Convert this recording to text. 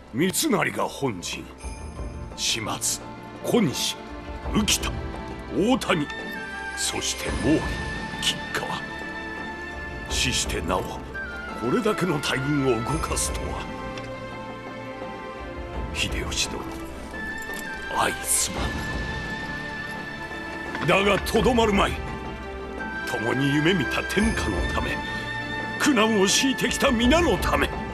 三成が本陣、島津、小西、浮田、大谷、そして毛利、吉川。死してなおこれだけの大軍を動かすとは。秀吉殿、相すまぬ。だがとどまるまい。共に夢見た天下のため、苦難を強いてきた皆のため。